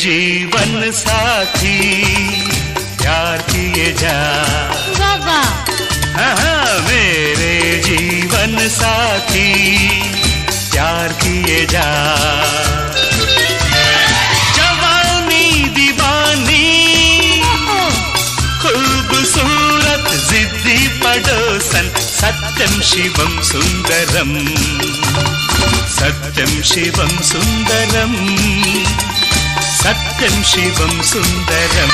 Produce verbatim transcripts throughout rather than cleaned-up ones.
जीवन साथी प्यार किए जा। बाबा हाँ, मेरे जीवन साथी प्यार किए जा। जवानी दीवानी खूबसूरत जिद्दी पड़ोसन सत्यम शिवम सुंदरम सत्यम शिवम सुंदरम सत्यम शिवम सुंदरम।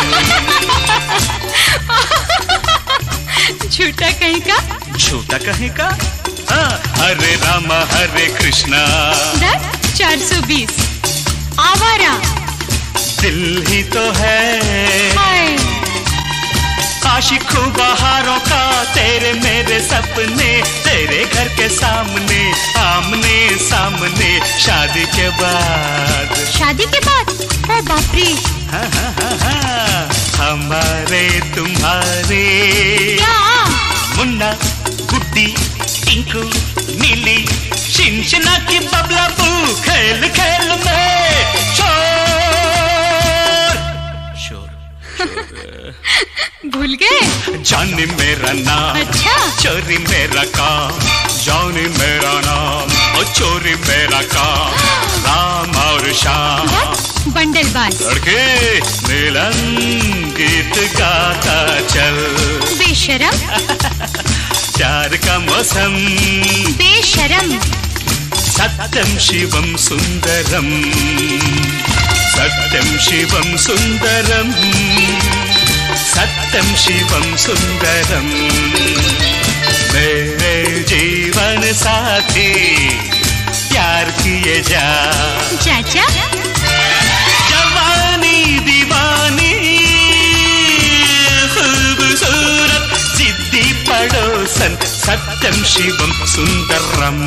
झूठा कहीं का झूठा कहीं का हाँ। हरे रामा हरे कृष्णा चार सौ बीस आवारा दिल ही तो है हाय। आशिक बहारों का तेरे मेरे सपने तेरे घर के सामने आमने सामने शादी के बाद शादी के बाद ओ बाप रे। हाँ हाँ हाँ हाँ हमारे तुम्हारे क्या मुन्ना गुड्डी टिंकू नीली शिनशिना की बबला बू खेल खेल में शोर शोर भूल गए जानी मेरा नाम अच्छा चोरी मेरा काम जानी मेरा नाम और चोरी मेरा काम राम और श्याम बंडलबाज लड़के मिलन गीत गाता चल बेशरम प्यार का मौसम बेशरम सत्यम शिवम सुंदरम सत्यम शिवम सुंदरम सत्यम शिवम सुंदरम। मेरे जीवन साथी प्यार किए जा चाचा। जवानी दीवानी खूबसूरत जिद्दी पड़ोसन सत्यम शिवम सुंदरम।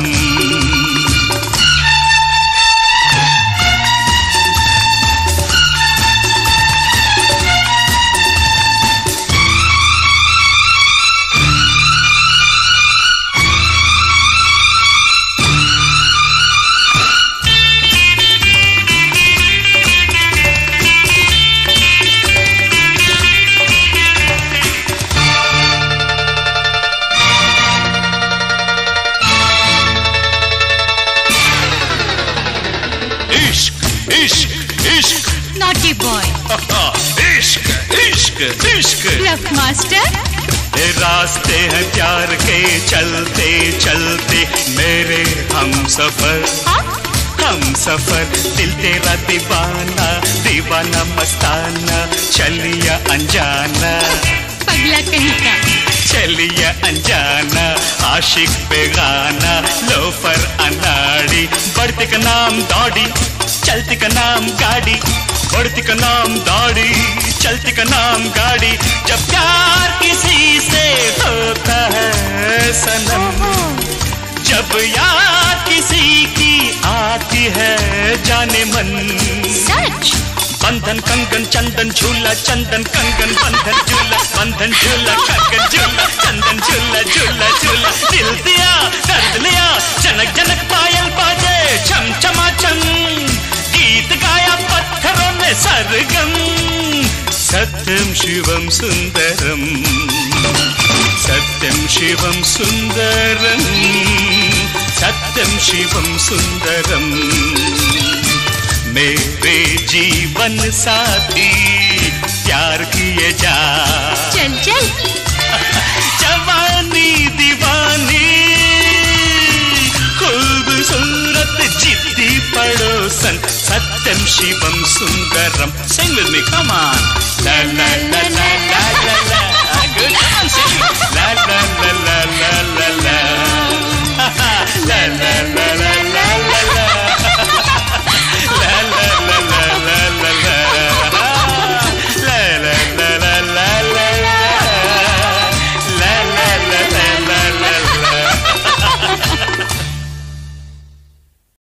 नॉटी बॉय इश्क इश्क इश्क ब्लफ मास्टर ये रास्ते हैं प्यार के चलते चलते मेरे हम सफर हम सफर दिल तेरा दीवाना दीवाना मस्ताना चलिया अनजाना पगला कहीं का चलिया अनजाना आशिक बेगाना लोफर अनाड़ी बढ़ती का नाम दौड़ी चलती का नाम गाड़ी बढ़ती का नाम दौड़ी चलती का नाम गाड़ी जब प्यार किसी से होता है सनम जब याद किसी की आती है जाने मन सच बंधन कंगन चंदन झूला चंदन कंगन बंधन झूला बंधन झूला कंगन झूला चंदन झूला झूला झूला दिल दिया दर्द लिया जनक जनक पायल बाजे छम छमा छम गीत गाया पत्थरों में सरगम सत्यम शिवम सुंदरम सत्यम शिवम सुंदरम सत्यम शिवम सुंदरम। मेरे जीवन साथी प्यार किए जा चल चल जवानी दीवानी Khoobsurat Ziddi Padosan Satyam Shivam Sundaram. Sing with me, come on. La la la la la la la. Good, come on, sing. La la la la la la la. La la la la.